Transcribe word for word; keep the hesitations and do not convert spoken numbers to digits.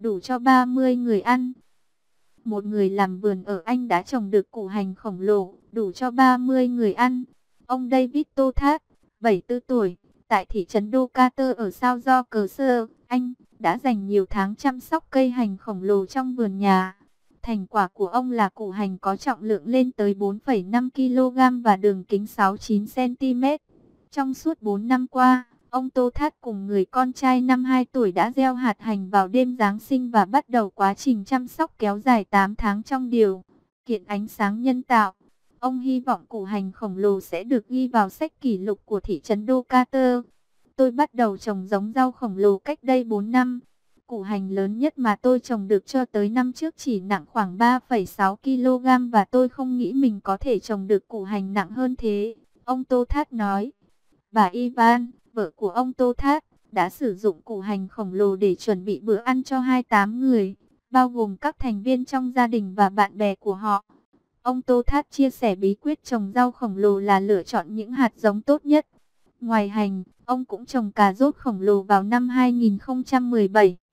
đủ cho ba mươi người ăn. Một người làm vườn ở Anh đã trồng được củ hành khổng lồ, đủ cho ba mươi người ăn. Ông David Tothard, bảy mươi tư tuổi, tại thị trấn Doncaster ở South Yorkshire, Anh, đã dành nhiều tháng chăm sóc cây hành khổng lồ trong vườn nhà. Thành quả của ông là củ hành có trọng lượng lên tới bốn phẩy năm ki lô gam và đường kính sáu mươi chín xăng ti mét. Trong suốt bốn năm qua, ông Tothard cùng người con trai năm hai tuổi đã gieo hạt hành vào đêm Giáng sinh và bắt đầu quá trình chăm sóc kéo dài tám tháng trong điều kiện ánh sáng nhân tạo. Ông hy vọng củ hành khổng lồ sẽ được ghi vào sách kỷ lục của thị trấn Doncaster. Tôi bắt đầu trồng giống rau khổng lồ cách đây bốn năm. Củ hành lớn nhất mà tôi trồng được cho tới năm trước chỉ nặng khoảng ba phẩy sáu ki lô gam và tôi không nghĩ mình có thể trồng được củ hành nặng hơn thế, ông Tothard nói. Bà Ivan, vợ của ông Tothard, đã sử dụng củ hành khổng lồ để chuẩn bị bữa ăn cho hai mươi tám người, bao gồm các thành viên trong gia đình và bạn bè của họ. Ông Tothard chia sẻ bí quyết trồng rau khổng lồ là lựa chọn những hạt giống tốt nhất. Ngoài hành, ông cũng trồng cà rốt khổng lồ vào năm hai nghìn không trăm mười bảy.